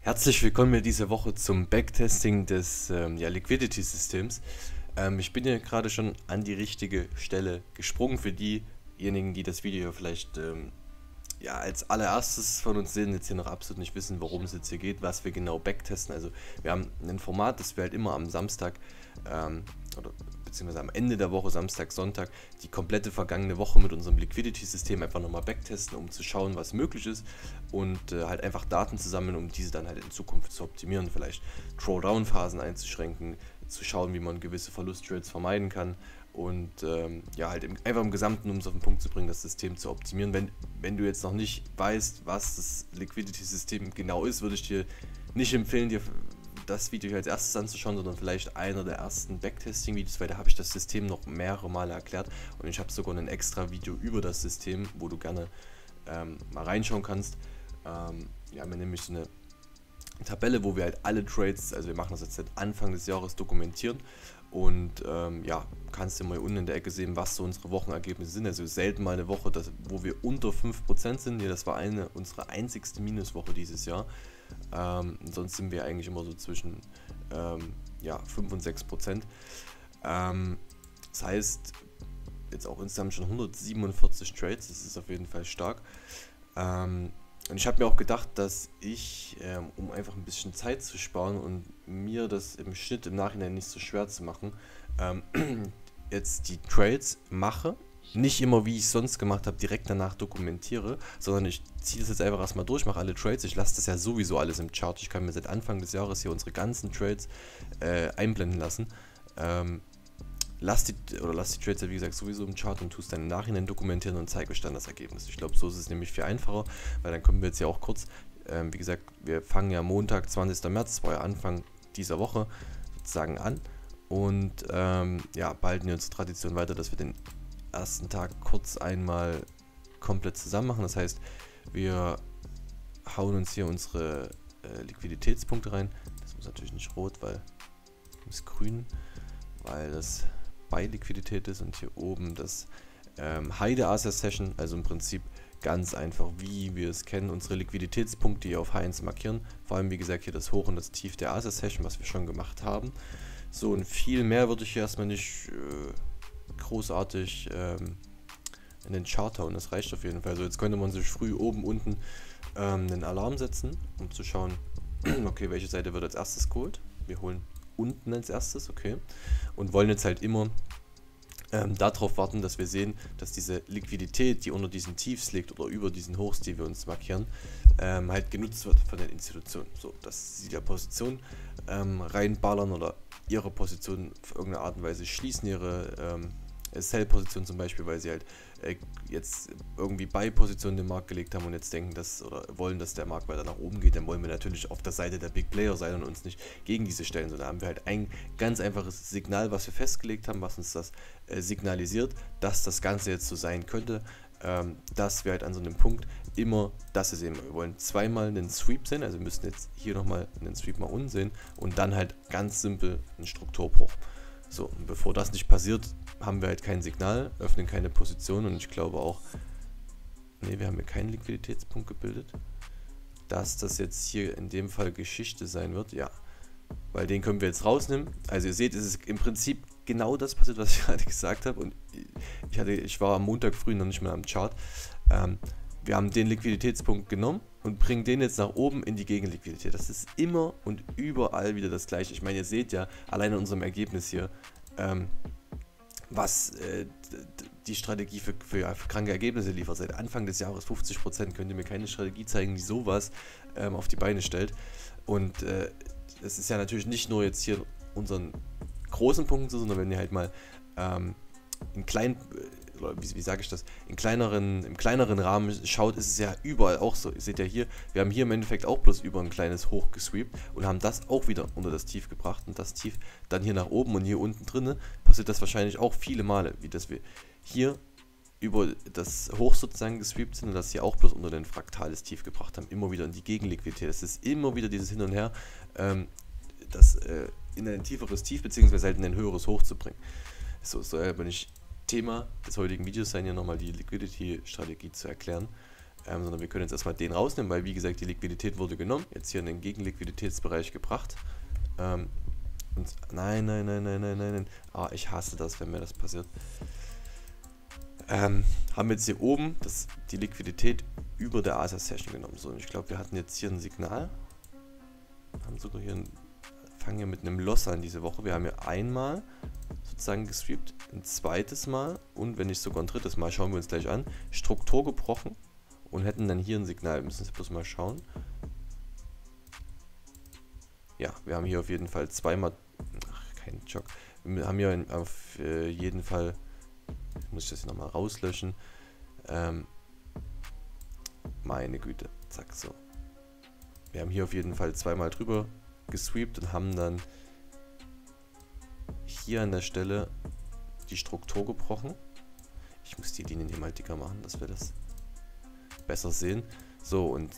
Herzlich willkommen hier diese Woche zum Backtesting des Liquidity-Systems. Ich bin hier gerade schon an die richtige Stelle gesprungen für diejenigen, die das Video vielleicht als allererstes von uns sehen, jetzt hier noch absolut nicht wissen, worum es jetzt hier geht, was wir genau backtesten. Also wir haben ein Format, das wir halt immer am Samstag oder beziehungsweise am Ende der Woche, Samstag, Sonntag, die komplette vergangene Woche mit unserem Liquidity-System einfach nochmal backtesten, um zu schauen, was möglich ist und halt einfach Daten zu sammeln, um diese dann halt in Zukunft zu optimieren, vielleicht Drawdown-Phasen einzuschränken, zu schauen, wie man gewisse Verlusttrades vermeiden kann und einfach im Gesamten, um es auf den Punkt zu bringen, das System zu optimieren. Wenn du jetzt noch nicht weißt, was das Liquidity-System genau ist, würde ich dir nicht empfehlen, dir das Video hier als erstes anzuschauen, sondern vielleicht einer der ersten Backtesting-Videos, weil da habe ich das System noch mehrere Male erklärt und ich habe sogar ein extra Video über das System, wo du gerne mal reinschauen kannst. Wir haben nämlich so eine Tabelle, wo wir halt alle Trades, also wir machen das jetzt seit Anfang des Jahres, dokumentieren und kannst du mal unten in der Ecke sehen, was so unsere Wochenergebnisse sind. Also selten mal eine Woche, wo wir unter 5% sind. Ja, das war unsere einzigste Minuswoche dieses Jahr. Sonst sind wir eigentlich immer so zwischen 5 und 6%. Das heißt, jetzt auch insgesamt schon 147 Trades, das ist auf jeden Fall stark. Und ich habe mir auch gedacht, dass ich, um einfach ein bisschen Zeit zu sparen und mir das im Schnitt im Nachhinein nicht so schwer zu machen, jetzt die Trades mache. Nicht immer, wie ich es sonst gemacht habe, direkt danach dokumentiere, sondern ich ziehe das jetzt einfach erstmal durch, mache alle Trades. Ich lasse das ja sowieso alles im Chart. Ich kann mir seit Anfang des Jahres hier unsere ganzen Trades einblenden lassen. Lass die Trades ja wie gesagt sowieso im Chart und tue es dann im Nachhinein dokumentieren und zeige euch dann das Ergebnis. Ich glaube, so ist es nämlich viel einfacher, weil dann können wir jetzt ja auch kurz, wie gesagt, wir fangen ja Montag, 20. März, das war ja Anfang dieser Woche sozusagen an und behalten wir unsere Tradition weiter, dass wir den ersten Tag kurz einmal komplett zusammen machen. Das heißt, wir hauen uns hier unsere Liquiditätspunkte rein. Das muss natürlich nicht rot, weil es grün, weil das bei Liquidität ist und hier oben das High Asia Session, also im Prinzip ganz einfach, wie wir es kennen, unsere Liquiditätspunkte hier auf H1 markieren. Vor allem, wie gesagt, hier das Hoch und das Tief der Asia Session, was wir schon gemacht haben. So, und viel mehr würde ich hier erstmal nicht großartig in den Chart hauen, das reicht auf jeden Fall. Also jetzt könnte man sich früh oben, unten einen Alarm setzen, um zu schauen, okay, welche Seite wird als erstes geholt. Wir holen unten als erstes, okay, und wollen jetzt halt immer darauf warten, dass wir sehen, dass diese Liquidität, die unter diesen Tiefs liegt oder über diesen Hochs, die wir uns markieren, halt genutzt wird von den Institutionen. So, dass sie der Position reinballern oder ihre Position auf irgendeine Art und Weise schließen, ihre Sell-Position zum Beispiel, weil sie halt jetzt irgendwie Buy-Positionen den Markt gelegt haben und jetzt denken, dass oder wollen, dass der Markt weiter nach oben geht, dann wollen wir natürlich auf der Seite der Big Player sein und uns nicht gegen diese stellen, sondern haben wir halt ein ganz einfaches Signal, was wir festgelegt haben, was uns das signalisiert, dass das Ganze jetzt so sein könnte, dass wir halt an so einem Punkt immer das sehen. Wir wollen zweimal einen Sweep sehen, also wir müssen jetzt hier nochmal einen Sweep mal unten sehen und dann halt ganz simpel einen Strukturbruch. So, und bevor das nicht passiert, haben wir halt kein Signal, öffnen keine Position und ich glaube auch, ne, wir haben hier keinen Liquiditätspunkt gebildet, dass das jetzt hier in dem Fall Geschichte sein wird, ja, weil den können wir jetzt rausnehmen. Also ihr seht, es ist im Prinzip genau das passiert, was ich gerade gesagt habe und ich war am Montag früh noch nicht mehr am Chart. Wir haben den Liquiditätspunkt genommen und bringen den jetzt nach oben in die Gegenliquidität. Das ist immer und überall wieder das gleiche. Ich meine, ihr seht ja allein in unserem Ergebnis hier, was die Strategie für kranke Ergebnisse liefert. Seit Anfang des Jahres 50%. Könnt ihr mir keine Strategie zeigen, die sowas auf die Beine stellt. Und es ist ja natürlich nicht nur jetzt hier unseren großen Punkten so, sondern wenn ihr halt mal in kleinen, wie sage ich das, im kleineren Rahmen schaut, ist es ja überall auch so. Ihr seht ja hier, wir haben hier im Endeffekt auch bloß über ein kleines Hoch gesweept und haben das auch wieder unter das Tief gebracht und das Tief dann hier nach oben und hier unten drinne passiert das wahrscheinlich auch viele Male, wie dass wir hier über das Hoch sozusagen gesweept sind und das hier auch bloß unter den fraktales Tief gebracht haben, immer wieder in die Gegenliquidität. Es ist immer wieder dieses Hin und Her, das in ein tieferes Tief bzw. halt in ein höheres Hoch zu bringen. So soll aber nicht Thema des heutigen Videos sein, ja nochmal die Liquidity-Strategie zu erklären. sondern wir können jetzt erstmal den rausnehmen, weil wie gesagt die Liquidität wurde genommen, jetzt hier in den Gegenliquiditätsbereich gebracht. Und nein. Ah, ich hasse das, wenn mir das passiert. Haben wir jetzt hier oben die Liquidität über der ASA-Session genommen. So, und ich glaube, wir hatten jetzt hier ein Signal. Haben sogar hier fangen hier mit einem Loss an diese Woche. Wir haben hier einmal sozusagen gesweept, ein zweites Mal und wenn nicht sogar ein drittes Mal, schauen wir uns gleich an, Struktur gebrochen und hätten dann hier ein Signal. Wir müssen jetzt bloß mal schauen. Ja, wir haben hier auf jeden Fall zweimal, kein Jock. Wir haben hier auf jeden Fall, muss ich das hier nochmal rauslöschen. Meine Güte, zack, so. Wir haben hier auf jeden Fall zweimal drüber gesweept und haben dann hier an der Stelle die Struktur gebrochen. Ich muss die Linien hier mal dicker machen, dass wir das besser sehen. So, und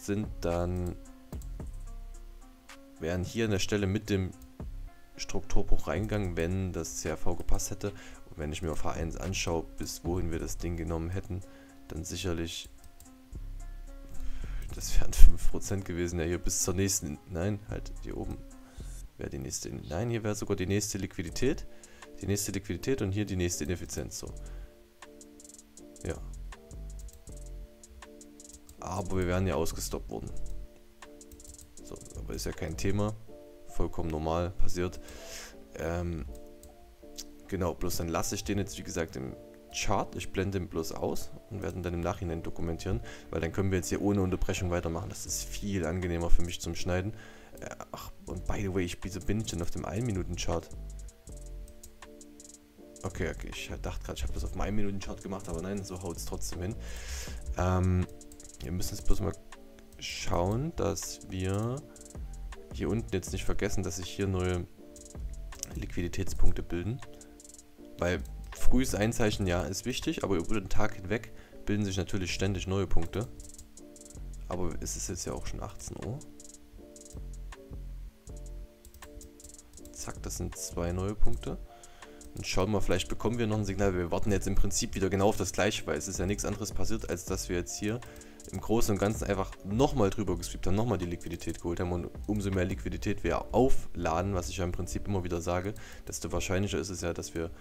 wären hier an der Stelle mit dem Strukturbruch reingegangen, wenn das CRV gepasst hätte. Und wenn ich mir auf H1 anschaue, bis wohin wir das Ding genommen hätten, dann sicherlich, das wären 5% gewesen, ja hier bis zur nächsten, nein, halt hier oben wäre die nächste, nein, hier wäre sogar die nächste Liquidität und hier die nächste Ineffizienz, so. Ja. Aber wir wären ja ausgestoppt worden. So, aber ist ja kein Thema. Vollkommen normal, passiert. Genau, bloß dann lasse ich den jetzt, wie gesagt, im Chart. Ich blende den bloß aus und werde dann im Nachhinein dokumentieren, weil dann können wir jetzt hier ohne Unterbrechung weitermachen. Das ist viel angenehmer für mich zum Schneiden. Ach, und by the way, wieso bin ich denn auf dem 1-Minuten-Chart? Okay, ich dachte gerade, ich habe das auf dem 1-Minuten-Chart gemacht, aber nein, so haut es trotzdem hin. Wir müssen jetzt bloß mal schauen, dass wir hier unten jetzt nicht vergessen, dass sich hier neue Liquiditätspunkte bilden. Weil frühes Einzeichnen, ja, ist wichtig, aber über den Tag hinweg bilden sich natürlich ständig neue Punkte. Aber es ist jetzt ja auch schon 18 Uhr. Zack, das sind 2 neue Punkte. Und schauen wir, vielleicht bekommen wir noch ein Signal. Wir warten jetzt im Prinzip wieder genau auf das Gleiche, weil es ist ja nichts anderes passiert, als dass wir jetzt hier im Großen und Ganzen einfach nochmal drüber gesweept haben, nochmal die Liquidität geholt haben. Und umso mehr Liquidität wir aufladen, was ich ja im Prinzip immer wieder sage, desto wahrscheinlicher ist es ja, dass wir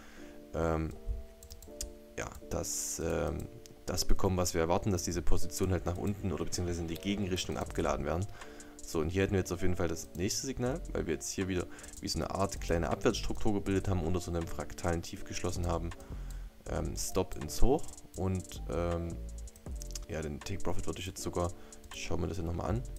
das bekommen, was wir erwarten, dass diese Positionen halt nach unten oder beziehungsweise in die Gegenrichtung abgeladen werden. So, und hier hätten wir jetzt auf jeden Fall das nächste Signal, weil wir jetzt hier wieder wie so eine Art kleine Abwärtsstruktur gebildet haben, unter so einem fraktalen Tief geschlossen haben. Stop ins Hoch und ja, den Take Profit würde ich jetzt sogar, schauen wir das hier nochmal an.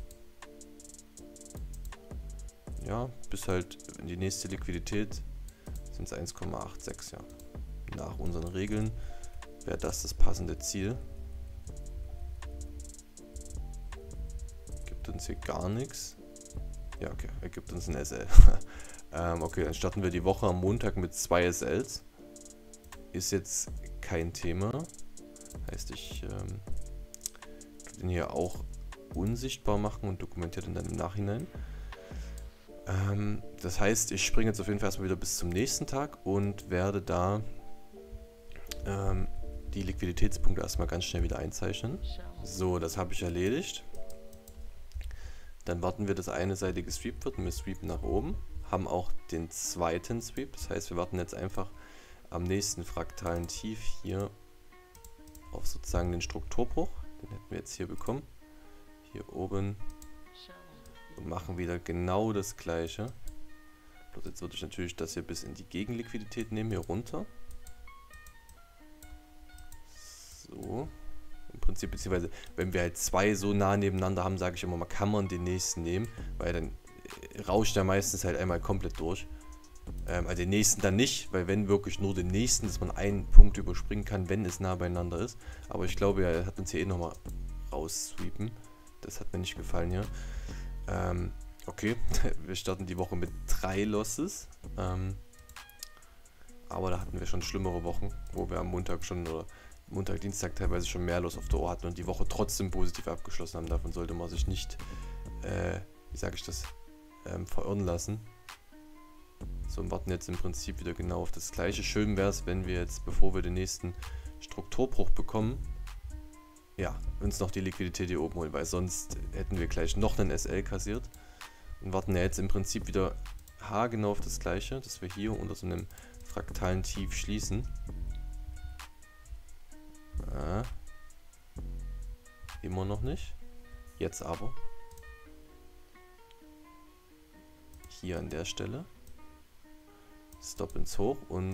Ja, bis halt in die nächste Liquidität sind es 1,86, ja. Nach unseren Regeln wäre das passende Ziel. Gibt uns hier gar nichts. Ja, okay, er gibt uns ein SL. Okay, dann starten wir die Woche am Montag mit 2 SLs. Ist jetzt kein Thema. Heißt, ich den hier auch unsichtbar machen und dokumentiere den dann im Nachhinein. Das heißt, ich springe jetzt auf jeden Fall erstmal wieder bis zum nächsten Tag und werde da die Liquiditätspunkte erstmal ganz schnell wieder einzeichnen. So, das habe ich erledigt. Dann warten wir, dass eine Seite gesweept wird und wir sweepen nach oben. Haben auch den zweiten Sweep. Das heißt, wir warten jetzt einfach am nächsten fraktalen Tief hier auf sozusagen den Strukturbruch. Den hätten wir jetzt hier bekommen. Hier oben. Und machen wieder genau das gleiche. Bloß jetzt würde ich natürlich das hier bis in die Gegenliquidität nehmen, hier runter. So. Im Prinzip, beziehungsweise, wenn wir halt 2 so nah nebeneinander haben, sage ich immer mal, kann man den nächsten nehmen, weil dann rauscht er meistens halt einmal komplett durch. Also den nächsten dann nicht, weil wenn wirklich nur den nächsten, dass man einen Punkt überspringen kann, wenn es nah beieinander ist. Aber ich glaube, er hat uns hier eh nochmal raussweepen. Das hat mir nicht gefallen hier. Okay, wir starten die Woche mit 3 Losses. Aber da hatten wir schon schlimmere Wochen, wo wir am Montag schon, oder Montag, Dienstag teilweise schon mehr Los auf der Ohr hatten und die Woche trotzdem positiv abgeschlossen haben. Davon sollte man sich nicht, wie sage ich das, verirren lassen. So, und warten jetzt im Prinzip wieder genau auf das Gleiche. Schön wäre es, wenn wir jetzt, bevor wir den nächsten Strukturbruch bekommen, ja, uns noch die Liquidität hier oben holen, weil sonst hätten wir gleich noch einen SL kassiert und warten ja jetzt im Prinzip wieder haargenau auf das gleiche, dass wir hier unter so einem fraktalen Tief schließen. Immer noch nicht. Jetzt aber. Hier an der Stelle. Stop ins Hoch und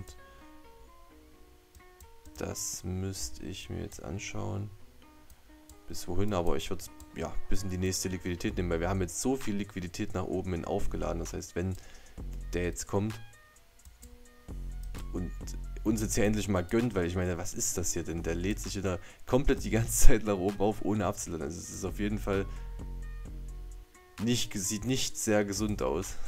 das müsste ich mir jetzt anschauen. Bis wohin, aber ich würde es ja bis in die nächste Liquidität nehmen, weil wir haben jetzt so viel Liquidität nach oben hin aufgeladen. Das heißt, wenn der jetzt kommt und uns jetzt ja endlich mal gönnt, weil ich meine, was ist das hier denn? Der lädt sich wieder komplett die ganze Zeit nach oben auf, ohne abzuladen. Also es ist auf jeden Fall nicht, sieht nicht sehr gesund aus.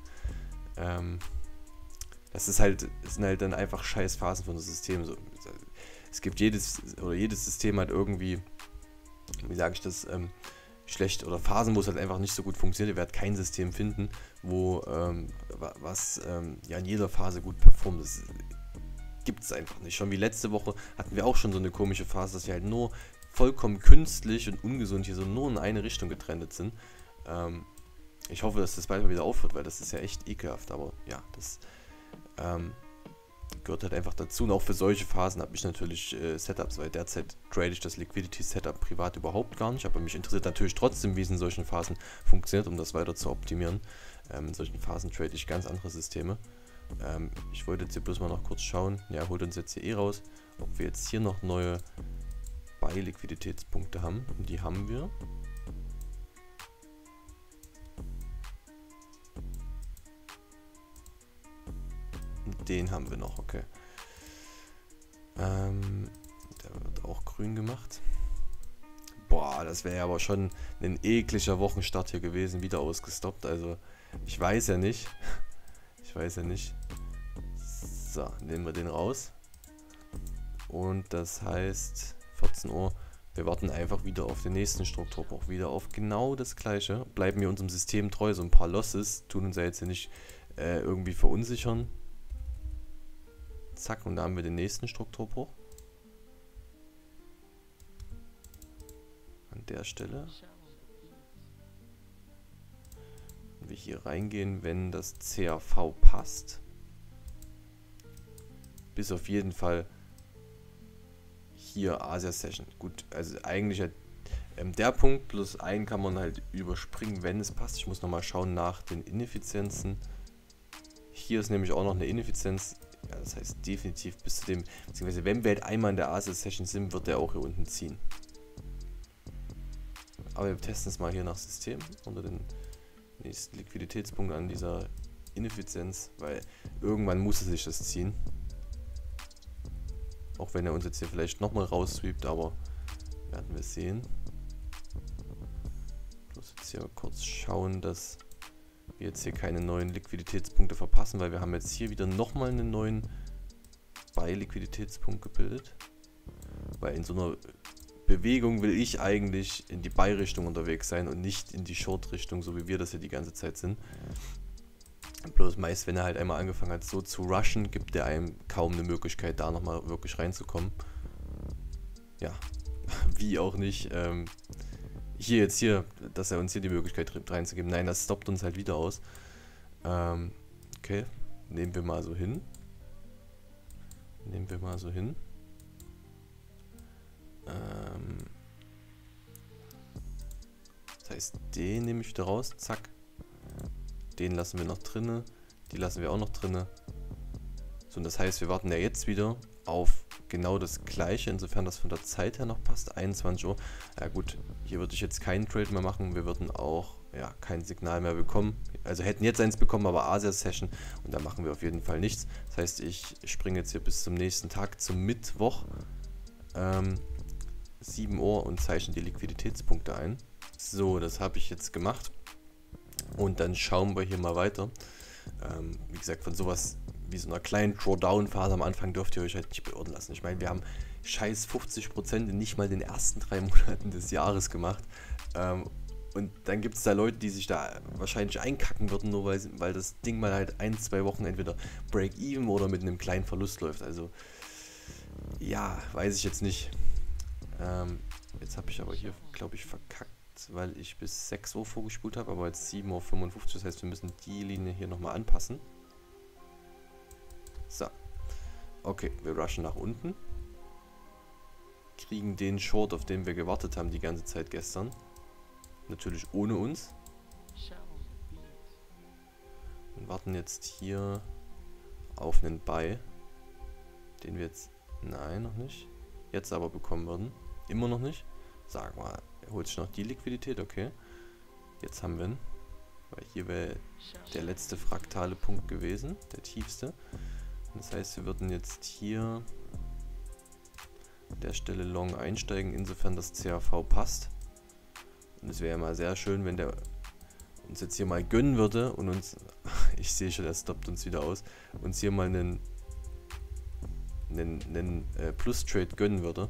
Das ist halt, es sind halt dann einfach scheiß Phasen von unserem System. So, es gibt jedes System hat irgendwie, wie sage ich das, schlecht oder Phasen, wo es halt einfach nicht so gut funktioniert. Ihr werdet kein System finden, wo was ja in jeder Phase gut performt. Das gibt es einfach nicht. Schon wie letzte Woche hatten wir auch schon so eine komische Phase, dass wir halt nur vollkommen künstlich und ungesund hier so nur in eine Richtung getrennt sind. Ich hoffe, dass das bald mal wieder aufhört, weil das ist ja echt ekelhaft. Aber ja, das gehört halt einfach dazu. Und auch für solche Phasen habe ich natürlich Setups, weil derzeit trade ich das Liquidity Setup privat überhaupt gar nicht. Aber mich interessiert natürlich trotzdem, wie es in solchen Phasen funktioniert, um das weiter zu optimieren. In solchen Phasen trade ich ganz andere Systeme. Ich wollte jetzt hier bloß mal noch kurz schauen. Ja, holt uns jetzt hier eh raus, ob wir jetzt hier noch neue Buy-Liquiditätspunkte haben. Und die haben wir. Den haben wir noch, okay. Der wird auch grün gemacht. Boah, das wäre ja aber schon ein ekliger Wochenstart hier gewesen, wieder ausgestoppt. Also, ich weiß ja nicht. Ich weiß ja nicht. So, nehmen wir den raus. Und das heißt, 14 Uhr, wir warten einfach wieder auf den nächsten Strukturbruch. Wieder auf genau das gleiche. Bleiben wir unserem System treu. So ein paar Losses tun uns ja jetzt hier nicht irgendwie verunsichern. Zack, und da haben wir den nächsten Strukturbruch. An der Stelle. Und wir hier reingehen, wenn das CAV passt. Bis auf jeden Fall hier Asia Session. Gut, also eigentlich halt der Punkt plus einen kann man halt überspringen, wenn es passt. Ich muss nochmal schauen nach den Ineffizienzen. Hier ist nämlich auch noch eine Ineffizienz. Ja, das heißt definitiv bis zu dem, beziehungsweise wenn wir halt einmal in der Asia Session sind, wird der auch hier unten ziehen. Aber wir testen es mal hier nach System unter den nächsten Liquiditätspunkt an dieser Ineffizienz, weil irgendwann muss es sich das ziehen. Auch wenn er uns jetzt hier vielleicht nochmal raussweept, aber werden wir sehen. Ich muss jetzt hier kurz schauen, dass wir jetzt hier keine neuen Liquiditätspunkte verpassen, weil wir haben jetzt hier wieder nochmal einen neuen Buy-Liquiditätspunkt gebildet. Weil in so einer Bewegung will ich eigentlich in die Buy-Richtung unterwegs sein und nicht in die Short-Richtung, so wie wir das hier die ganze Zeit sind. Bloß meist, wenn er halt einmal angefangen hat so zu rushen, gibt er einem kaum eine Möglichkeit, da nochmal wirklich reinzukommen. Ja, wie auch nicht. Hier, dass er uns hier die Möglichkeit reinzugeben. Nein, das stoppt uns halt wieder aus. Okay, nehmen wir mal so hin. Das heißt, den nehme ich wieder raus. Zack. Den lassen wir noch drinne. Die lassen wir auch noch drinne. So, und das heißt, wir warten ja jetzt wieder auf genau das gleiche, insofern das von der Zeit her noch passt, 21 Uhr. Ja gut, hier würde ich jetzt keinen Trade mehr machen, wir würden auch ja, kein Signal mehr bekommen. Also hätten jetzt eins bekommen, aber Asia Session und da machen wir auf jeden Fall nichts. Das heißt, ich springe jetzt hier bis zum nächsten Tag, zum Mittwoch, 7 Uhr und zeichne die Liquiditätspunkte ein. So, das habe ich jetzt gemacht und dann schauen wir hier mal weiter. Wie gesagt, von sowas wie so einer kleinen Drawdown-Phase am Anfang dürft ihr euch halt nicht beirren lassen. Ich meine, wir haben scheiß 50% in nicht mal den ersten 3 Monaten des Jahres gemacht. Und dann gibt es da Leute, die sich da wahrscheinlich einkacken würden, nur weil das Ding mal halt 1-2 Wochen entweder Break-Even oder mit einem kleinen Verlust läuft. Also, ja, weiß ich jetzt nicht. Jetzt habe ich aber hier, glaube ich, verkackt, weil ich bis 6 Uhr vorgespult habe, aber jetzt 7:55 Uhr. Das heißt, wir müssen die Linie hier nochmal anpassen. So. Okay, wir rushen nach unten. Kriegen den Short, auf den wir gewartet haben die ganze Zeit gestern. Natürlich ohne uns. Und warten jetzt hier auf einen Buy, den wir jetzt, nein, noch nicht, jetzt aber bekommen würden. Immer noch nicht. Sag mal, er holt sich noch die Liquidität, okay. Jetzt haben wir ihn. Weil hier wäre der letzte fraktale Punkt gewesen, der tiefste. Das heißt, wir würden jetzt hier an der Stelle long einsteigen, insofern das CAV passt. Und es wäre ja mal sehr schön, wenn der uns jetzt hier mal gönnen würde und uns, ich sehe schon, er stoppt uns wieder aus, uns hier mal einen Plus-Trade gönnen würde.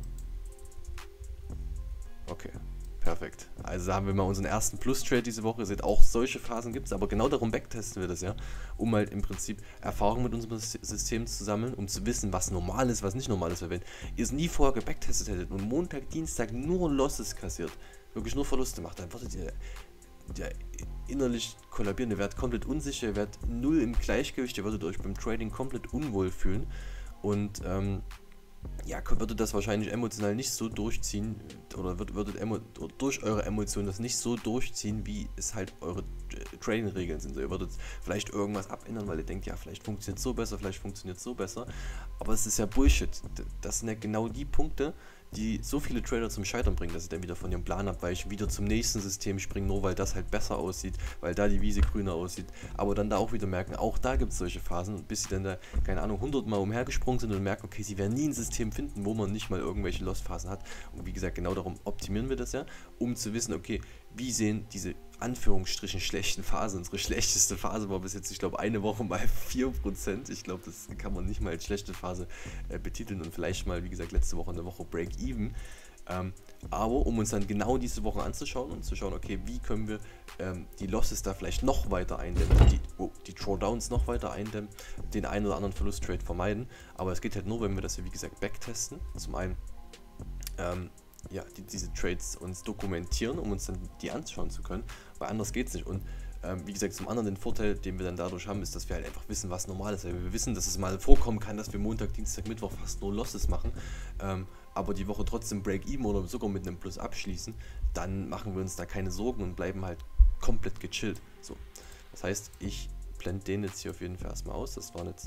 Okay, perfekt. Also haben wir mal unseren ersten Plus-Trade diese Woche. Ihr seht, auch solche Phasen gibt es, aber genau darum backtesten wir das ja, um halt im Prinzip Erfahrung mit unserem System zu sammeln, um zu wissen, was normal ist, was nicht normal ist. Weil wenn ihr es nie vorher gebacktestet hättet und Montag, Dienstag nur Losses kassiert, wirklich nur Verluste macht, dann würdet ihr der innerlich kollabieren, ihr werdet komplett unsicher, ihr werdet null im Gleichgewicht, ihr würdet euch beim Trading komplett unwohl fühlen und ja, würdet das wahrscheinlich emotional nicht so durchziehen oder würdet durch eure Emotionen das nicht so durchziehen, wie es halt eure Trading-Regeln sind. So, ihr würdet vielleicht irgendwas abändern, weil ihr denkt, ja, vielleicht funktioniert es so besser, vielleicht funktioniert es so besser, aber es ist ja Bullshit. Das sind ja genau die Punkte, die so viele Trader zum Scheitern bringen, dass sie dann wieder von ihrem Plan abweichen, wieder zum nächsten System springen, nur weil das halt besser aussieht, weil da die Wiese grüner aussieht, aber dann da auch wieder merken, auch da gibt es solche Phasen, bis sie dann da, keine Ahnung, 100 Mal umhergesprungen sind und merken, okay, sie werden nie ein System finden, wo man nicht mal irgendwelche Lost-Phasen hat. Und wie gesagt, genau darum optimieren wir das ja, um zu wissen, okay, wie sehen diese Anführungsstrichen schlechten Phasen, unsere schlechteste Phase war bis jetzt, ich glaube, eine Woche mal 4%. Ich glaube, das kann man nicht mal als schlechte Phase betiteln und vielleicht mal, wie gesagt, letzte Woche eine Woche Break-Even. Aber um uns dann genau diese Woche anzuschauen und zu schauen, okay, wie können wir die Losses da vielleicht noch weiter eindämmen, die Drawdowns noch weiter eindämmen, den einen oder anderen Verlusttrade vermeiden. Aber es geht halt nur, wenn wir das, wie gesagt, backtesten. Zum einen ja, diese Trades uns dokumentieren, um uns dann die anschauen zu können, weil anders geht es nicht. Und wie gesagt, zum anderen den Vorteil, den wir dann dadurch haben, ist, dass wir halt einfach wissen, was normal ist. Weil wir wissen, dass es mal vorkommen kann, dass wir Montag, Dienstag, Mittwoch fast nur Losses machen, aber die Woche trotzdem Break-Even oder sogar mit einem Plus abschließen, dann machen wir uns da keine Sorgen und bleiben halt komplett gechillt. So. Das heißt, ich blende den jetzt hier auf jeden Fall erstmal aus. Das waren jetzt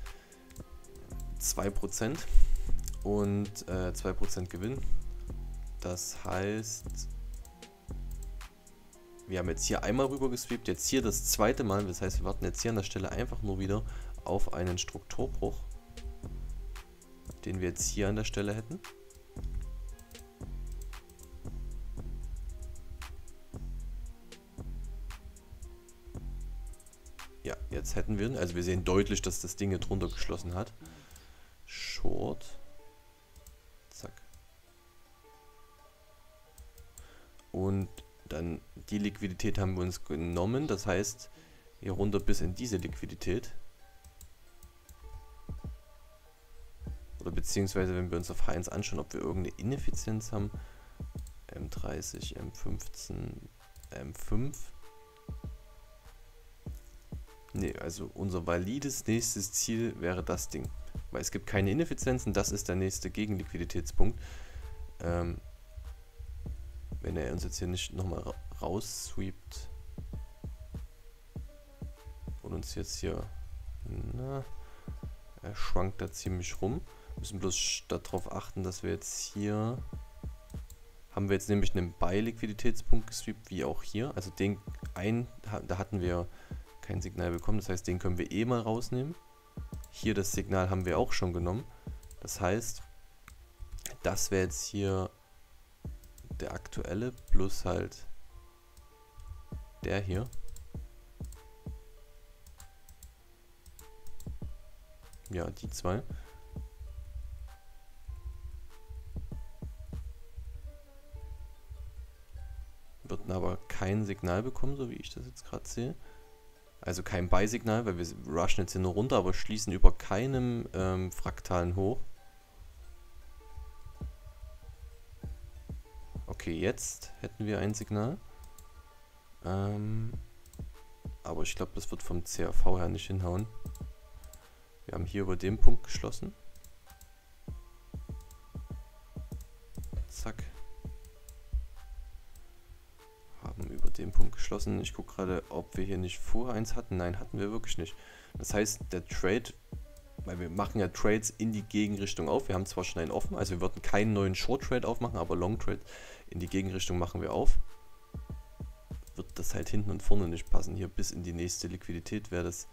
2% und 2% Gewinn. Das heißt, wir haben jetzt hier einmal rüber gesweept, jetzt hier das zweite Mal. Das heißt, wir warten jetzt hier an der Stelle einfach nur wieder auf einen Strukturbruch, den wir jetzt hier an der Stelle hätten. Ja, jetzt hätten wir ihn. Also wir sehen deutlich, dass das Ding hier drunter geschlossen hat. Short. Zack. Und dann die Liquidität haben wir uns genommen, das heißt hier runter bis in diese Liquidität. Oder beziehungsweise wenn wir uns auf H1 anschauen, ob wir irgendeine Ineffizienz haben. M30, M15, M5. Ne, also unser valides nächstes Ziel wäre das Ding. Weil es gibt keine Ineffizienzen, das ist der nächste Gegenliquiditätspunkt. Wenn er uns jetzt hier nicht nochmal raussweept und uns jetzt hier, na, er schwankt da ziemlich rum. Wir müssen bloß darauf achten, dass wir jetzt hier, haben wir jetzt nämlich einen Buy-Liquiditätspunkt gesweept, wie auch hier. Also den einen, da hatten wir kein Signal bekommen, das heißt, den können wir eh mal rausnehmen. Hier das Signal haben wir auch schon genommen. Das heißt, das wäre jetzt hier der aktuelle plus halt der hier. Ja, die zwei. Würden aber kein Signal bekommen, so wie ich das jetzt gerade sehe. Also kein Buy-Signal, weil wir rushen jetzt hier nur runter, aber schließen über keinem Fraktalen hoch. Okay, jetzt hätten wir ein Signal. Aber ich glaube, das wird vom CAV her nicht hinhauen. Wir haben hier über den Punkt geschlossen. Zack. Haben über den Punkt geschlossen. Ich gucke gerade, ob wir hier nicht vorher eins hatten. Nein, hatten wir wirklich nicht. Das heißt, der Trade, weil wir machen ja Trades in die Gegenrichtung auf. Wir haben zwar schon einen offen, also wir würden keinen neuen Short Trade aufmachen, aber Long Trade in die Gegenrichtung machen wir auf. Wird das halt hinten und vorne nicht passen. Hier bis in die nächste Liquidität wäre das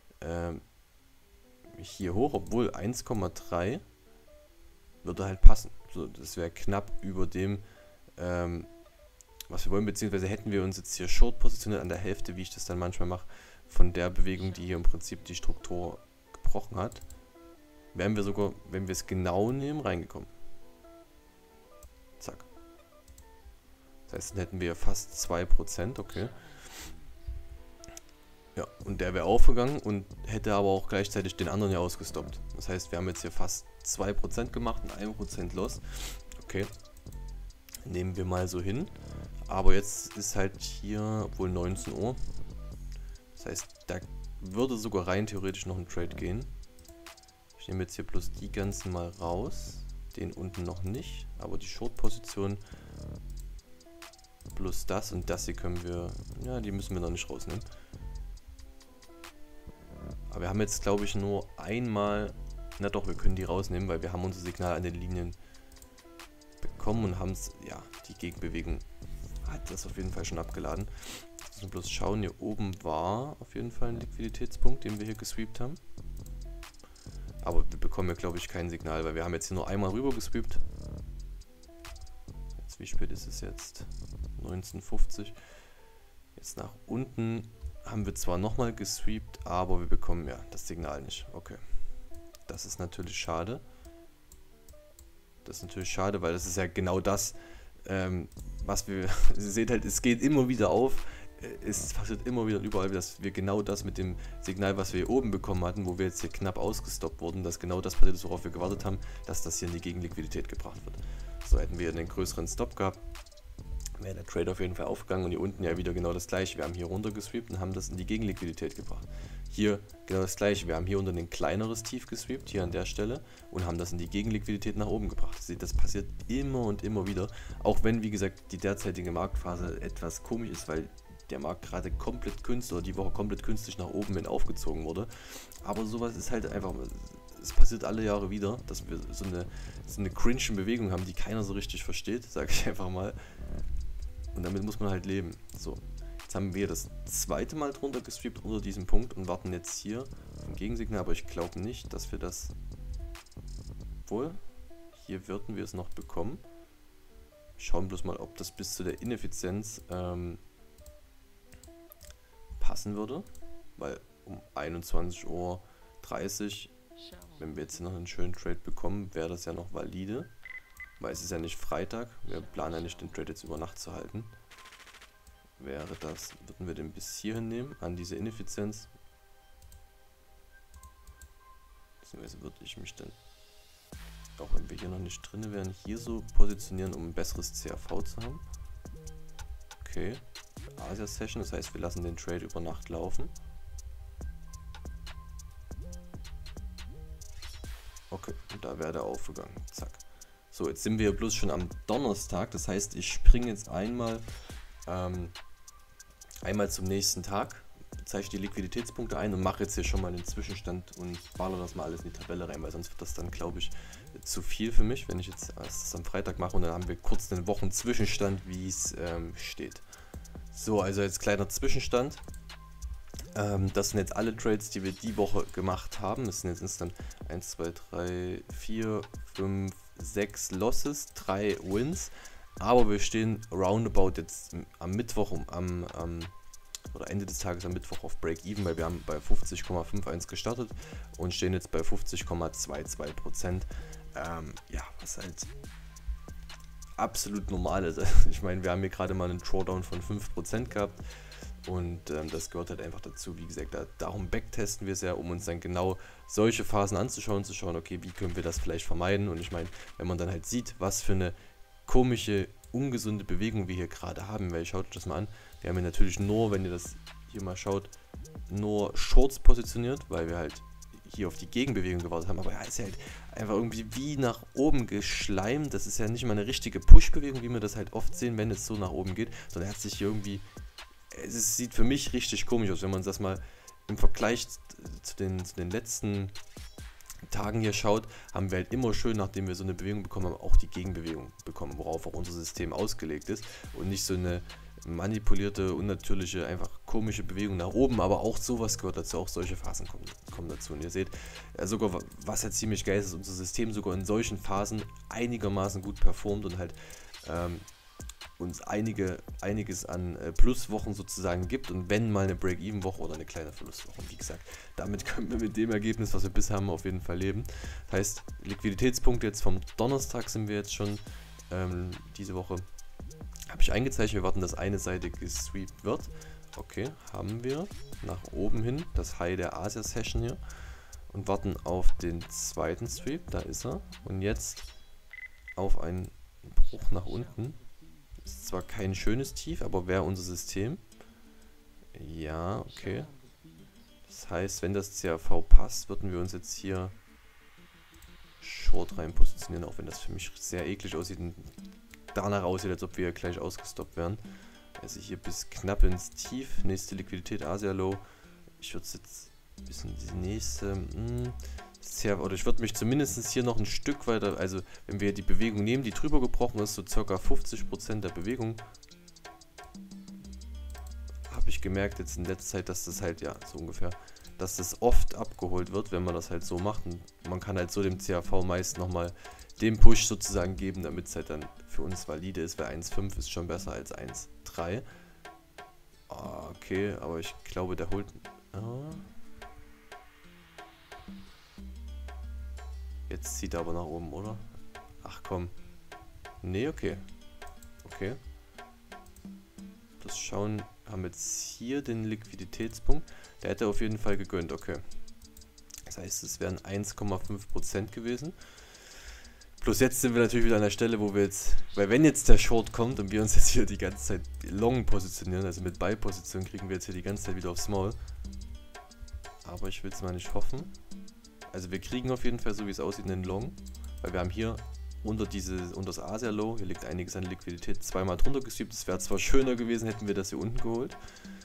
hier hoch, obwohl 1,3 würde halt passen. So, das wäre knapp über dem, was wir wollen, beziehungsweise hätten wir uns jetzt hier short positioniert an der Hälfte, wie ich das dann manchmal mache, von der Bewegung, die hier im Prinzip die Struktur gebrochen hat, wären wir sogar, wenn wir es genau nehmen, reingekommen. Zack. Das heißt, dann hätten wir fast 2%, okay. Ja, und der wäre aufgegangen und hätte aber auch gleichzeitig den anderen ja ausgestoppt. Das heißt, wir haben jetzt hier fast 2% gemacht und 1% Loss. Okay. Nehmen wir mal so hin. Aber jetzt ist halt hier wohl 19 Uhr. Das heißt, da würde sogar rein theoretisch noch ein Trade gehen. Ich nehme jetzt hier bloß die ganzen mal raus. Den unten noch nicht. Aber die Short-Position plus das und das hier können wir... Ja, die müssen wir noch nicht rausnehmen. Aber wir haben jetzt, glaube ich, nur einmal... Na doch, wir können die rausnehmen, weil wir haben unser Signal an den Linien bekommen und haben es... Ja, die Gegenbewegung hat das auf jeden Fall schon abgeladen. Jetzt müssen wir bloß schauen, hier oben war auf jeden Fall ein Liquiditätspunkt, den wir hier gesweept haben. Aber wir bekommen ja, glaube ich, kein Signal, weil wir haben jetzt hier nur einmal rüber gesweept. Jetzt, wie spät ist es jetzt? 19:50. Jetzt nach unten haben wir zwar nochmal gesweept, aber wir bekommen ja das Signal nicht. Okay. Das ist natürlich schade. Das ist natürlich schade, weil das ist ja genau das, was wir... Ihr seht halt, es geht immer wieder auf. Es passiert immer wieder überall, dass wir genau das mit dem Signal, was wir hier oben bekommen hatten, wo wir jetzt hier knapp ausgestoppt wurden, dass genau das passiert ist, worauf wir gewartet haben, dass das hier in die Gegenliquidität gebracht wird. So hätten wir einen größeren Stop gehabt, wäre der Trade auf jeden Fall aufgegangen und hier unten ja wieder genau das gleiche. Wir haben hier runter gesweept und haben das in die Gegenliquidität gebracht. Hier genau das gleiche. Wir haben hier unter ein kleineres Tief gesweept, hier an der Stelle, und haben das in die Gegenliquidität nach oben gebracht. Ihr seht, das passiert immer und immer wieder. Auch wenn, wie gesagt, die derzeitige Marktphase etwas komisch ist, weil der Markt gerade komplett künstlich oder die Woche komplett künstlich nach oben hin aufgezogen wurde. Aber sowas ist halt einfach, es passiert alle Jahre wieder, dass wir so eine cringe Bewegung haben, die keiner so richtig versteht, sage ich einfach mal. Und damit muss man halt leben. So, jetzt haben wir das zweite Mal drunter gesweept unter diesem Punkt und warten jetzt hier auf ein Gegensignal, aber ich glaube nicht, dass wir das... Obwohl, hier würden wir es noch bekommen. Schauen bloß mal, ob das bis zu der Ineffizienz passen würde, weil um 21:30 Uhr, wenn wir jetzt noch einen schönen Trade bekommen, wäre das ja noch valide. Weil es ist ja nicht Freitag, wir planen ja nicht den Trade jetzt über Nacht zu halten. Wäre das, würden wir den bis hierhin nehmen, an diese Ineffizienz. Beziehungsweise würde ich mich dann, auch wenn wir hier noch nicht drin wären, hier so positionieren, um ein besseres CAV zu haben. Okay, Asia Session, das heißt wir lassen den Trade über Nacht laufen. Okay, und da wäre der aufgegangen, zack. So, jetzt sind wir bloß schon am Donnerstag, das heißt, ich springe jetzt einmal zum nächsten Tag, zeichne die Liquiditätspunkte ein und mache jetzt hier schon mal den Zwischenstand und baller das mal alles in die Tabelle rein, weil sonst wird das dann, glaube ich, zu viel für mich, wenn ich jetzt das am Freitag mache und dann haben wir kurz den Wochenzwischenstand, wie es steht. So, also jetzt kleiner Zwischenstand. Das sind jetzt alle Trades, die wir die Woche gemacht haben. Das sind jetzt insgesamt 1, 2, 3, 4, 5, 6 Losses, 3 Wins. Aber wir stehen roundabout jetzt am Mittwoch, oder Ende des Tages am Mittwoch auf Break-Even, weil wir haben bei 50,51 gestartet und stehen jetzt bei 50,22%. Ja, was halt absolut normal ist. Ich meine, wir haben hier gerade mal einen Drawdown von 5% gehabt. Und das gehört halt einfach dazu, wie gesagt, darum backtesten wir es ja, um uns dann genau solche Phasen anzuschauen, zu schauen, okay, wie können wir das vielleicht vermeiden. Und ich meine, wenn man dann halt sieht, was für eine komische ungesunde Bewegung wir hier gerade haben, weil schaut euch das mal an, wir haben hier natürlich nur, wenn ihr das hier mal schaut, nur Shorts positioniert, weil wir halt hier auf die Gegenbewegung gewartet haben, aber er ist ja halt einfach irgendwie wie nach oben geschleimt, das ist ja nicht mal eine richtige Push-Bewegung, wie wir das halt oft sehen, wenn es so nach oben geht, sondern er hat sich hier irgendwie, es sieht für mich richtig komisch aus, wenn man das mal im Vergleich zu den letzten Tagen hier schaut, haben wir halt immer schön, nachdem wir so eine Bewegung bekommen haben, auch die Gegenbewegung bekommen, worauf auch unser System ausgelegt ist und nicht so eine manipulierte, unnatürliche, einfach komische Bewegung nach oben, aber auch sowas gehört dazu, auch solche Phasen kommen dazu. Und ihr seht, sogar was halt ziemlich geil ist, unser System sogar in solchen Phasen einigermaßen gut performt und halt uns einiges an Pluswochen sozusagen gibt und wenn mal eine Break-Even-Woche oder eine kleine Verlustwoche. Und wie gesagt, damit können wir mit dem Ergebnis, was wir bisher haben, auf jeden Fall leben. Das heißt, Liquiditätspunkte jetzt vom Donnerstag sind wir jetzt schon diese Woche. Habe ich eingezeichnet, wir warten, dass eine Seite gesweept wird. Okay, haben wir. Nach oben hin, das High der Asia-Session hier. Und warten auf den zweiten Sweep, da ist er. Und jetzt auf einen Bruch nach unten. Ist zwar kein schönes Tief, aber wäre unser System. Ja, okay. Das heißt, wenn das CAV passt, würden wir uns jetzt hier Short rein positionieren, auch wenn das für mich sehr eklig aussieht und danach aussieht, als ob wir gleich ausgestoppt werden. Also hier bis knapp ins Tief. Nächste Liquidität, Asia Low. Ich würde jetzt ein bisschen die nächste... oder ich würde mich zumindest hier noch ein Stück weiter, also wenn wir die Bewegung nehmen, die drüber gebrochen ist, so ca. 50% der Bewegung, habe ich gemerkt jetzt in letzter Zeit, dass das halt, ja, so ungefähr, dass das oft abgeholt wird, wenn man das halt so macht. Und man kann halt so dem CAV meist nochmal den Push sozusagen geben, damit es halt dann für uns valide ist, weil 1,5 ist schon besser als 1,3. Okay, aber ich glaube, der holt... Jetzt zieht er aber nach oben, oder? Ach komm. Nee, okay. Okay. Das Schauen, haben jetzt hier den Liquiditätspunkt. Der hätte auf jeden Fall gegönnt, okay. Das heißt, es wären 1,5% gewesen. Plus jetzt sind wir natürlich wieder an der Stelle, wo wir jetzt, weil wenn jetzt der Short kommt und wir uns jetzt hier die ganze Zeit long positionieren, also mit Buy-Position, kriegen wir jetzt hier die ganze Zeit wieder auf Small. Aber ich will es mal nicht hoffen. Also wir kriegen auf jeden Fall, so wie es aussieht, einen Long, weil wir haben hier unter das Asia Low, hier liegt einiges an Liquidität, zweimal drunter gesweept. Es wäre zwar schöner gewesen, hätten wir das hier unten geholt,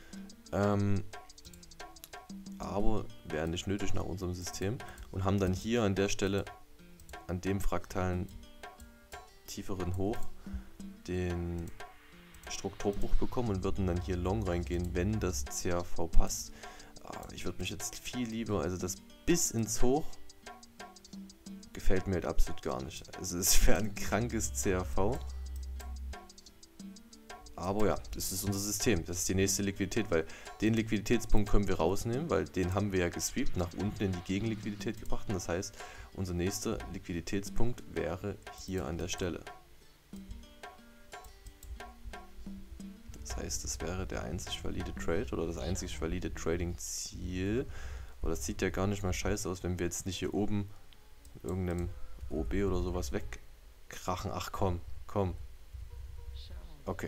aber wäre nicht nötig nach unserem System und haben dann hier an der Stelle, an dem fraktalen tieferen Hoch, den Strukturbruch bekommen und würden dann hier Long reingehen, wenn das CAV passt. Ich würde mich jetzt viel lieber, also das bis ins Hoch gefällt mir halt absolut gar nicht. Also es wäre ein krankes CAV. Aber ja, das ist unser System. Das ist die nächste Liquidität, weil den Liquiditätspunkt können wir rausnehmen, weil den haben wir ja gesweept, nach unten in die Gegenliquidität gebracht. Und das heißt, unser nächster Liquiditätspunkt wäre hier an der Stelle. Das heißt, das wäre der einzig valide Trade oder das einzig valide Trading-Ziel. Aber das sieht ja gar nicht mal scheiße aus, wenn wir jetzt nicht hier oben mit irgendeinem OB oder sowas wegkrachen. Ach komm, komm. Okay.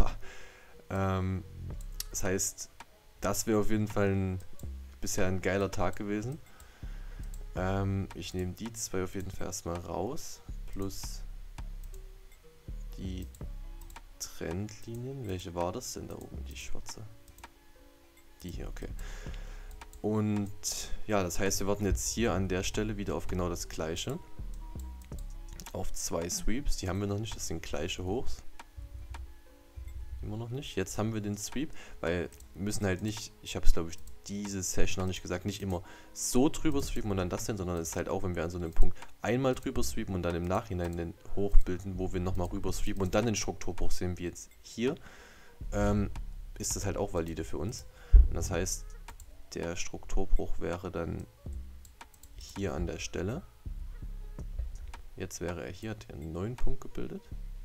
Das heißt, das wäre auf jeden Fall bisher ein geiler Tag gewesen. Ich nehme die zwei auf jeden Fall erstmal raus. Plus die Trendlinien. Welche war das denn da oben? Die schwarze. Die hier, okay. Und ja, das heißt, wir warten jetzt hier an der Stelle wieder auf genau das gleiche. Auf zwei Sweeps. Die haben wir noch nicht, das sind gleiche Hochs. Immer noch nicht. Jetzt haben wir den Sweep, weil wir müssen halt nicht, ich habe es glaube ich diese Session noch nicht gesagt, nicht immer so drüber sweepen und dann das denn, sondern es ist halt auch, wenn wir an so einem Punkt einmal drüber sweepen und dann im Nachhinein den Hoch bilden, wo wir nochmal rüber sweepen und dann den Strukturbruch sehen, wie jetzt hier, ist das halt auch valide für uns. Und das heißt, der Strukturbruch wäre dann hier an der Stelle. Jetzt wäre er hier, hat er einen neuen Punkt gebildet.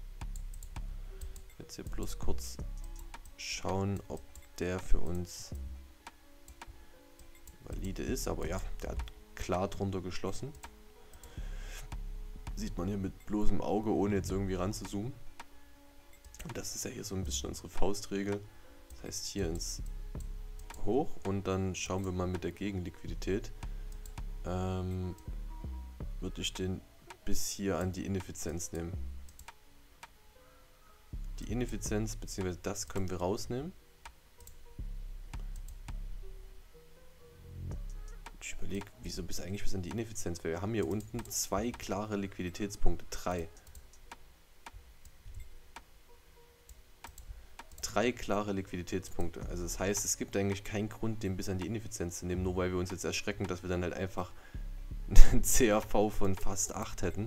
Jetzt hier bloß kurz schauen, ob der für uns valide ist, aber ja, der hat klar drunter geschlossen. Sieht man hier mit bloßem Auge, ohne jetzt irgendwie ranzuzoomen. Und das ist ja hier so ein bisschen unsere Faustregel. Das heißt hier ins Hoch und dann schauen wir mal mit der Gegenliquidität. Würde ich den bis hier an die Ineffizienz nehmen. Die Ineffizienz bzw. das können wir rausnehmen. Ich überlege, wieso bis an die Ineffizienz, weil wir haben hier unten 2 klare Liquiditätspunkte, 3. 3 klare Liquiditätspunkte. Also das heißt, es gibt eigentlich keinen Grund, den bis an die Ineffizienz zu nehmen, nur weil wir uns jetzt erschrecken, dass wir dann halt einfach einen CAV von fast 8 hätten.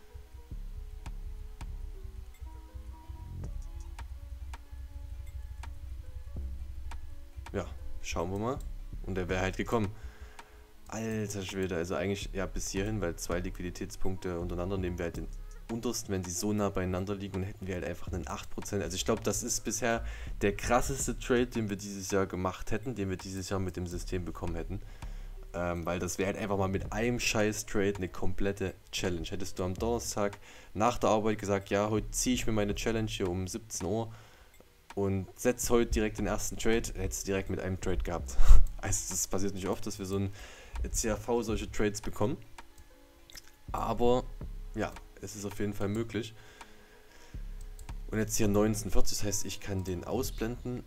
Ja, schauen wir mal. Und der wäre halt gekommen. Alter Schwede, also eigentlich ja bis hierhin, weil 2 Liquiditätspunkte untereinander nehmen wir halt den untersten, wenn die so nah beieinander liegen, und hätten wir halt einfach einen 8%. Also ich glaube, das ist bisher der krasseste Trade, den wir dieses Jahr gemacht hätten, den wir dieses Jahr mit dem System bekommen hätten. Weil das wäre halt einfach mal mit einem scheiß Trade eine komplette Challenge. Hättest du am Donnerstag nach der Arbeit gesagt, ja, heute ziehe ich mir meine Challenge hier um 17 Uhr und setze heute direkt den ersten Trade, hättest du direkt mit einem Trade gehabt. Also das passiert nicht oft, dass wir so ein CAV solche Trades bekommen. Aber ja, es ist auf jeden Fall möglich. Und jetzt hier 19:40, das heißt, ich kann den ausblenden.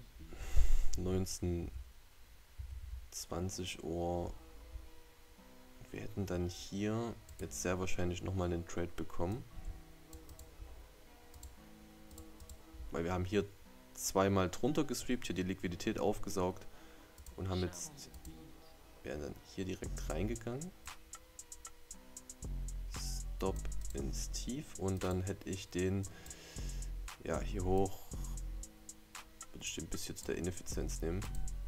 19:20 Uhr. Wir hätten dann hier jetzt sehr wahrscheinlich nochmal einen Trade bekommen. Weil wir haben hier zweimal drunter gesweept, hier die Liquidität aufgesaugt und haben jetzt, wären dann hier direkt reingegangen. Stop ins Tief und dann hätte ich den, ja, hier hoch, würde ich den bis jetzt der Ineffizienz nehmen.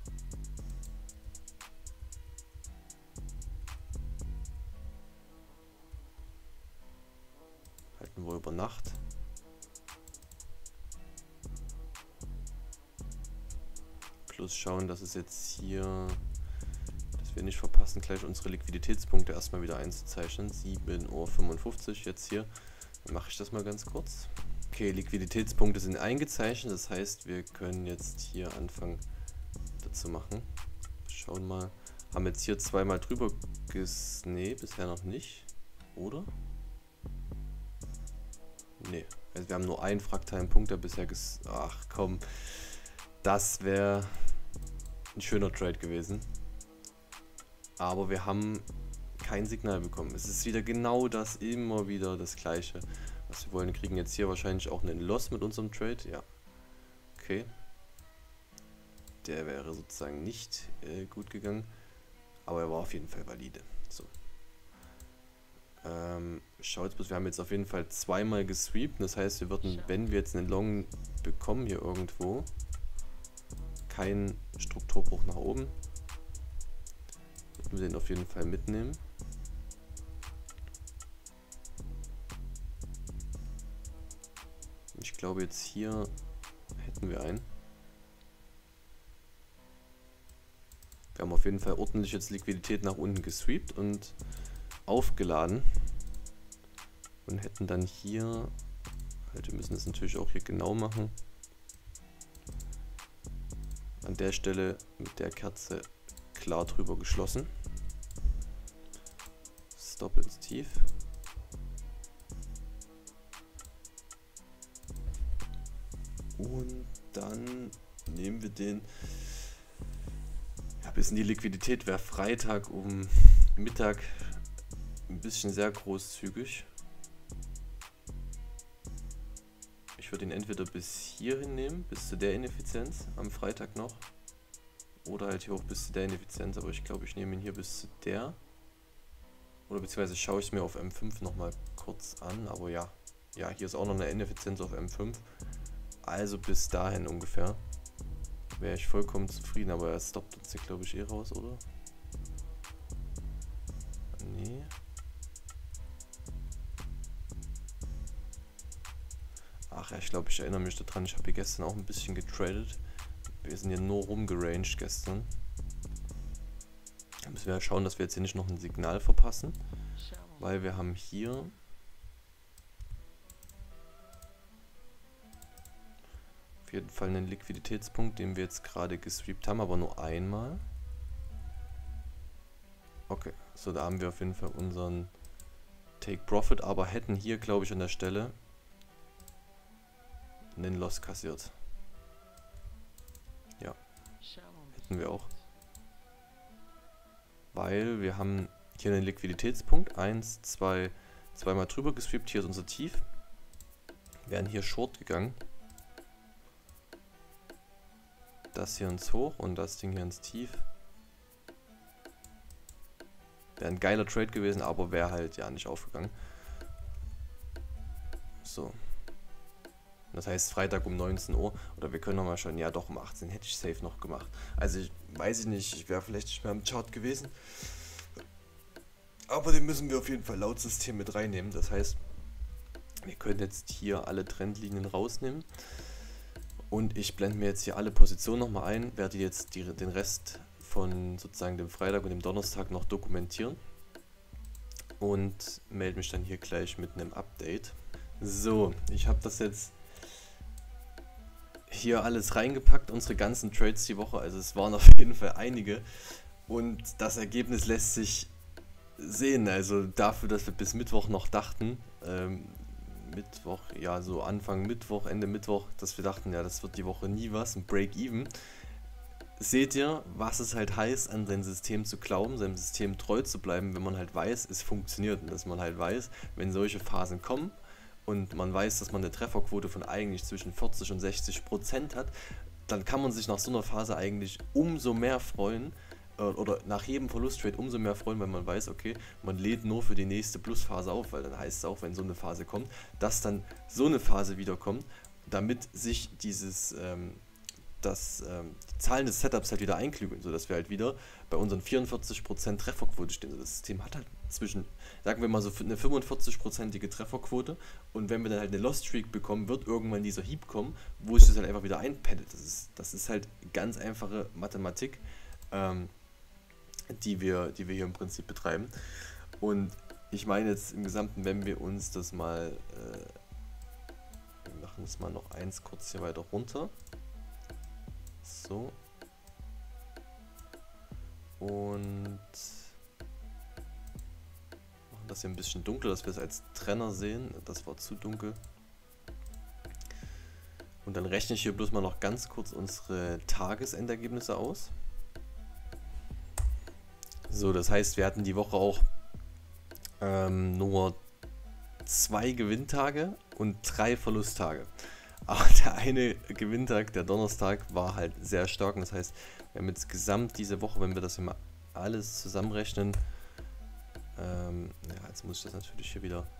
Halten wir über Nacht. Plus schauen, dass es jetzt hier, dass wir nicht verpassen, gleich unsere Liquiditätspunkte erstmal wieder einzuzeichnen. 7:55 Uhr jetzt hier. Dann mache ich das mal ganz kurz. Okay, Liquiditätspunkte sind eingezeichnet, das heißt, wir können jetzt hier anfangen dazu machen. Schauen mal, haben jetzt hier zweimal drüber nee, bisher noch nicht, oder? Nee, also wir haben nur einen fraktalen Punkt, der bisher ach komm, das wäre ein schöner Trade gewesen. Aber wir haben kein Signal bekommen. Es ist wieder genau das, immer wieder das gleiche, was wir wollen. Wir kriegen jetzt hier wahrscheinlich auch einen Loss mit unserem Trade. Ja, okay. Der wäre sozusagen nicht gut gegangen, aber er war auf jeden Fall valide. So. Schaut bloß, wir haben jetzt auf jeden Fall zweimal gesweept. Das heißt, wir würden, wenn wir jetzt einen Long bekommen hier irgendwo, keinen Strukturbruch nach oben, würden wir den auf jeden Fall mitnehmen. Ich glaube, jetzt hier hätten wir einen. Wir haben auf jeden Fall ordentlich jetzt Liquidität nach unten gesweept und aufgeladen und hätten dann hier, halt, wir müssen das natürlich auch hier genau machen, an der Stelle mit der Kerze klar drüber geschlossen. Stop ins Tief. Und dann nehmen wir den, ja, bis in die Liquidität wäre Freitag um Mittag ein bisschen sehr großzügig. Ich würde ihn entweder bis hierhin nehmen, bis zu der Ineffizienz am Freitag noch, oder halt hier hoch bis zu der Ineffizienz, aber ich glaube, ich nehme ihn hier bis zu der. Oder beziehungsweise schaue ich es mir auf M5 nochmal kurz an, aber ja. Ja, hier ist auch noch eine Ineffizienz auf M5. Also bis dahin ungefähr wäre ich vollkommen zufrieden, aber er stoppt uns hier, glaube ich, eh raus, oder? Nee. Ach ja, ich glaube, ich erinnere mich daran, ich habe hier gestern auch ein bisschen getradet. Wir sind hier nur rumgeranged gestern. Da müssen wir ja schauen, dass wir jetzt hier nicht noch ein Signal verpassen, weil wir haben hier Auf jeden Fall einen Liquiditätspunkt, den wir jetzt gerade gesweept haben, aber nur einmal. Okay, so da haben wir auf jeden Fall unseren Take Profit, aber hätten hier, glaube ich, an der Stelle einen Loss kassiert. Ja, hätten wir auch. Weil wir haben hier einen Liquiditätspunkt, 1, 2, zweimal drüber gesweept, hier ist unser Tief. Wären hier Short gegangen. Das hier ins Hoch und das Ding hier ins Tief. Wäre ein geiler Trade gewesen, aber wäre halt ja nicht aufgegangen. So. Das heißt Freitag um 19 Uhr. Oder wir können nochmal schauen. Ja doch, um 18 hätte ich safe noch gemacht. Also weiß ich nicht, ich wäre vielleicht nicht mehr im Chart gewesen. Aber den müssen wir auf jeden Fall laut System mit reinnehmen. Das heißt, wir können jetzt hier alle Trendlinien rausnehmen. Und ich blende mir jetzt hier alle Positionen nochmal ein. Werde jetzt den Rest von sozusagen dem Freitag und dem Donnerstag noch dokumentieren. Und melde mich dann hier gleich mit einem Update. So, ich habe das jetzt hier alles reingepackt, unsere ganzen Trades die Woche. Also es waren auf jeden Fall einige. Und das Ergebnis lässt sich sehen. Also dafür, dass wir bis Mittwoch noch dachten, Mittwoch, ja so Anfang Mittwoch, Ende Mittwoch, dass wir dachten, ja das wird die Woche nie was, ein Break-Even. Seht ihr, was es halt heißt, an sein System zu glauben, seinem System treu zu bleiben, wenn man halt weiß, es funktioniert und dass man halt weiß, wenn solche Phasen kommen und man weiß, dass man eine Trefferquote von eigentlich zwischen 40 und 60% hat, dann kann man sich nach so einer Phase eigentlich umso mehr freuen, oder nach jedem Verlusttrade umso mehr freuen, weil man weiß, okay, man lädt nur für die nächste Plusphase auf, weil dann heißt es auch, wenn so eine Phase kommt, dass dann so eine Phase wiederkommt, damit sich dieses, die Zahlen des Setups halt wieder einklügeln, sodass wir halt wieder bei unseren 44% Trefferquote stehen. Das System hat halt zwischen, sagen wir mal so eine 45%ige Trefferquote und wenn wir dann halt eine Lost Streak bekommen, wird irgendwann dieser Heap kommen, wo sich das halt einfach wieder einpendelt. Das ist halt ganz einfache Mathematik, die wir hier im Prinzip betreiben. Und ich meine jetzt im Gesamten, wenn wir uns das mal, wir machen es mal noch eins kurz hier weiter runter. So. Und machen das hier ein bisschen dunkler, dass wir es als Trenner sehen. Das war zu dunkel. Und dann rechne ich hier bloß mal noch ganz kurz unsere Tagesendergebnisse aus. So, das heißt, wir hatten die Woche auch nur 2 Gewinntage und 3 Verlusttage. Aber der eine Gewinntag, der Donnerstag, war halt sehr stark. Und das heißt, wir haben jetzt gesamt diese Woche, wenn wir das immer alles zusammenrechnen, ja, jetzt muss ich das natürlich hier wieder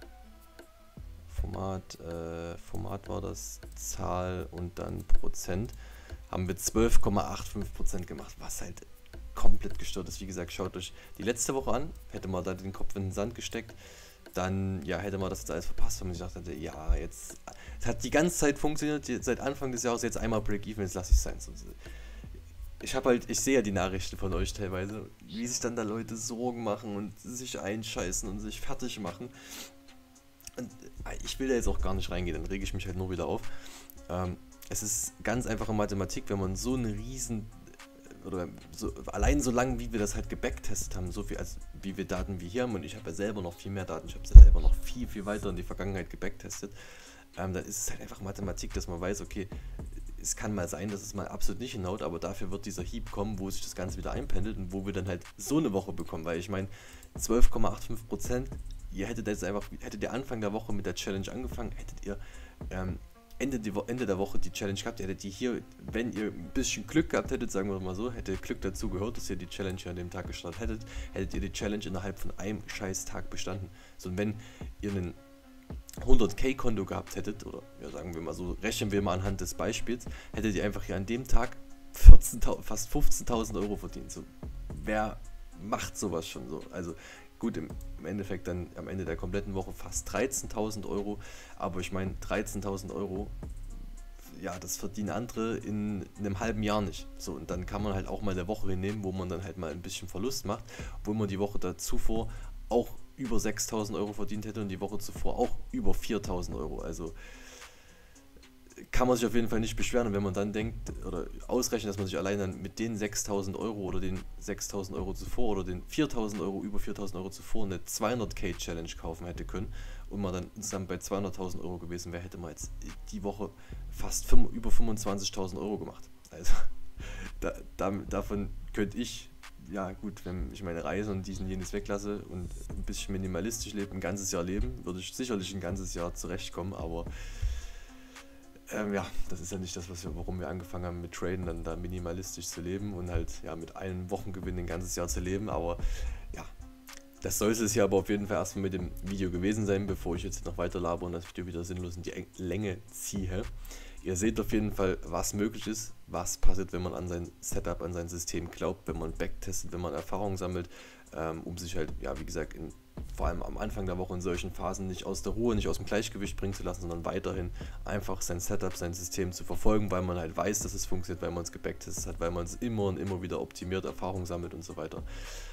Format war das, Zahl und dann Prozent, haben wir 12,85% gemacht, was halt komplett gestört ist. Wie gesagt, schaut euch die letzte Woche an, hätte man da den Kopf in den Sand gesteckt, dann ja, hätte man das jetzt alles verpasst, wenn man sich dachte, ja, jetzt, es hat die ganze Zeit funktioniert, seit Anfang des Jahres, jetzt einmal Break-Even, jetzt lasse ich es sein. Ich sehe ja die Nachrichten von euch teilweise, wie sich dann da Leute Sorgen machen und sich einscheißen und sich fertig machen. Und ich will da jetzt auch gar nicht reingehen, dann rege ich mich halt nur wieder auf. Es ist ganz einfache Mathematik, wenn man so eine riesen, oder so, allein so lange, wie wir das halt gebacktestet haben, so viel, als wie wir Daten wie hier haben, und ich habe ja selber noch viel mehr Daten, ich habe es ja selber noch viel, viel weiter in die Vergangenheit gebacktestet, dann ist es halt einfach Mathematik, dass man weiß, okay, es kann mal sein, dass es mal absolut nicht hinhaut, aber dafür wird dieser Heap kommen, wo sich das Ganze wieder einpendelt und wo wir dann halt so eine Woche bekommen, weil ich meine, 12,85%, ihr hättet jetzt einfach, hättet ihr Anfang der Woche mit der Challenge angefangen, hättet ihr Ende der Woche die Challenge gehabt, hättet ihr hier, wenn ihr ein bisschen Glück gehabt hättet, sagen wir mal so, hätte Glück dazu gehört, dass ihr die Challenge an dem Tag gestartet hättet, hättet ihr die Challenge innerhalb von einem scheiß Tag bestanden. So, und wenn ihr einen 100k Konto gehabt hättet, oder ja, sagen wir mal so, rechnen wir mal anhand des Beispiels, hättet ihr einfach hier an dem Tag fast 15.000 Euro verdient. So, wer macht sowas schon so? Also gut, im Endeffekt dann am Ende der kompletten Woche fast 13.000 Euro, aber ich meine 13.000 Euro, ja, das verdienen andere in einem halben Jahr nicht. So, und dann kann man halt auch mal eine Woche hinnehmen, wo man dann halt mal ein bisschen Verlust macht, wo man die Woche zuvor auch über 6.000 Euro verdient hätte und die Woche zuvor auch über 4.000 Euro. Also kann man sich auf jeden Fall nicht beschweren. Und wenn man dann denkt oder ausrechnet, dass man sich allein dann mit den 6.000 Euro oder den 6.000 Euro zuvor oder den 4.000 Euro, über 4.000 Euro zuvor eine 200k Challenge kaufen hätte können und man dann insgesamt bei 200.000 Euro gewesen wäre, hätte man jetzt die Woche fast über 25.000 Euro gemacht. Also davon könnte ich, ja gut, wenn ich meine Reise und dies und jenes weglasse und ein bisschen minimalistisch lebe, ein ganzes Jahr leben, würde ich sicherlich ein ganzes Jahr zurechtkommen, aber ja, das ist ja nicht das, warum wir angefangen haben mit Traden, dann da minimalistisch zu leben und halt ja mit einem Wochengewinn ein ganzes Jahr zu leben, aber ja, das sollte es ja aber auf jeden Fall erstmal mit dem Video gewesen sein, bevor ich jetzt noch weiter labere und das Video wieder sinnlos in die Länge ziehe. Ihr seht auf jeden Fall, was möglich ist, was passiert, wenn man an sein Setup, an sein System glaubt, wenn man backtestet, wenn man Erfahrung sammelt, um sich halt, ja wie gesagt, vor allem am Anfang der Woche in solchen Phasen nicht aus der Ruhe, nicht aus dem Gleichgewicht bringen zu lassen, sondern weiterhin einfach sein Setup, sein System zu verfolgen, weil man halt weiß, dass es funktioniert, weil man es gebacktestet hat, weil man es immer und immer wieder optimiert, Erfahrung sammelt und so weiter.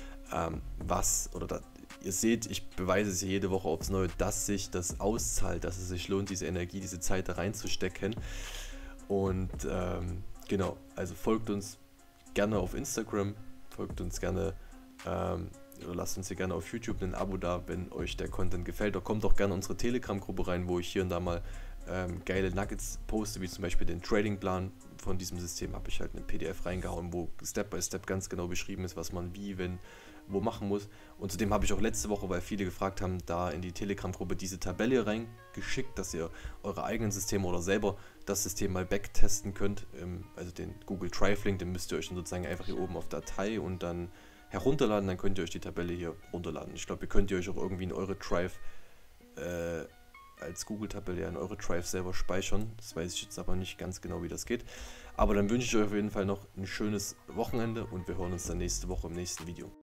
Ihr seht, ich beweise es jede Woche aufs Neue, dass sich das auszahlt, dass es sich lohnt, diese Energie, diese Zeit da reinzustecken. Und genau, also folgt uns gerne auf Instagram, folgt uns gerne oder lasst uns hier gerne auf YouTube ein Abo da, wenn euch der Content gefällt. Oder kommt auch gerne in unsere Telegram-Gruppe rein, wo ich hier und da mal geile Nuggets poste, wie zum Beispiel den Tradingplan von diesem System. Habe ich halt eine PDF reingehauen, wo Step by Step ganz genau beschrieben ist, was man wie, wenn, wo machen muss. Und zudem habe ich auch letzte Woche, weil viele gefragt haben, da in die Telegram-Gruppe diese Tabelle reingeschickt, dass ihr eure eigenen Systeme oder selber das System mal backtesten könnt. Also den Google Drive Link, den müsst ihr euch dann sozusagen einfach hier oben auf Datei und dann herunterladen, dann könnt ihr euch die Tabelle hier runterladen. Ich glaube, ihr könnt ihr euch auch irgendwie in eure Drive als Google-Tabelle in eure Drive selber speichern. Das weiß ich jetzt aber nicht ganz genau, wie das geht. Aber dann wünsche ich euch auf jeden Fall noch ein schönes Wochenende und wir hören uns dann nächste Woche im nächsten Video.